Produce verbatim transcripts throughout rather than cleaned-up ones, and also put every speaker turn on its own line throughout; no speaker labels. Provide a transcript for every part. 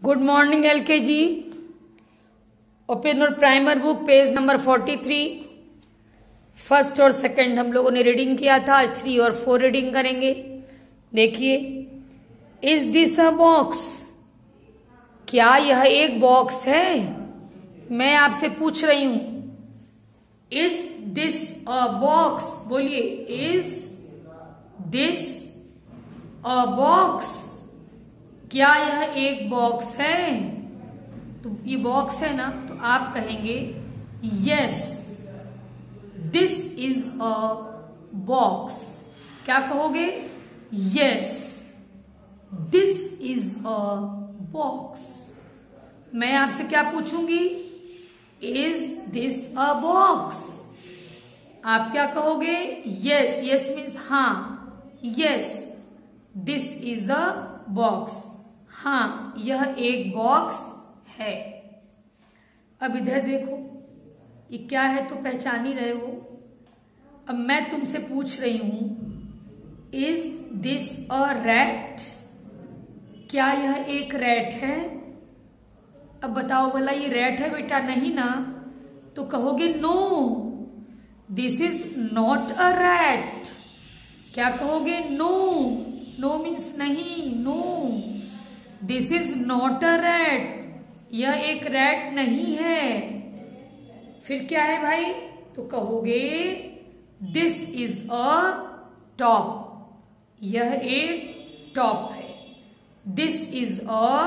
Good morning LKG. Open your primer book page number forty three. First और second हम लोगों ने reading किया था, आज थ्री और फोर रीडिंग करेंगे। देखिए, इज दिस अ बॉक्स? क्या यह एक बॉक्स है? मैं आपसे पूछ रही हूं, इज दिस अ बॉक्स? बोलिए, इज दिस अ बॉक्स? क्या यह एक बॉक्स है? तो ये बॉक्स है ना, तो आप कहेंगे yes this is a box. क्या कहोगे? Yes this is a box. मैं आपसे क्या पूछूंगी? Is this a box? आप क्या कहोगे? यस। यस मीन्स हाँ, yes this is a box. हाँ, यह एक बॉक्स है। अब इधर देखो, ये क्या है तो पहचान ही रहे हो। अब मैं तुमसे पूछ रही हूं, इज दिस अ रैट? क्या यह एक रैट है? अब बताओ भला, ये रैट है बेटा? नहीं ना, तो कहोगे no this is not a rat. क्या कहोगे? नो। नो मीन्स नहीं, no this is not a rat. यह एक रैट नहीं है। फिर क्या है भाई? तो कहोगे दिस इज अ टॉप। यह एक टॉप है। This is a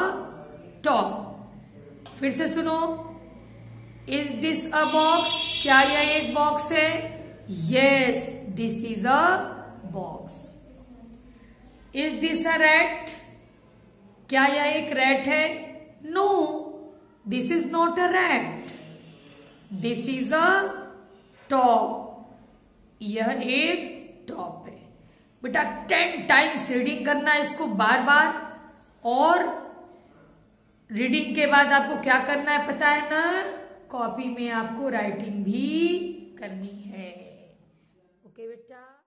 top. फिर से सुनो, इज दिस अ बॉक्स? क्या यह एक बॉक्स है? Yes this is a box. Is this a rat? क्या यह एक रैट है? No this is not a rat. This is a top. यह एक टॉप है। बेटा टेन टाइम्स रीडिंग करना है इसको बार बार, और रीडिंग के बाद आपको क्या करना है पता है ना? कॉपी में आपको राइटिंग भी करनी है। ओके बेटा।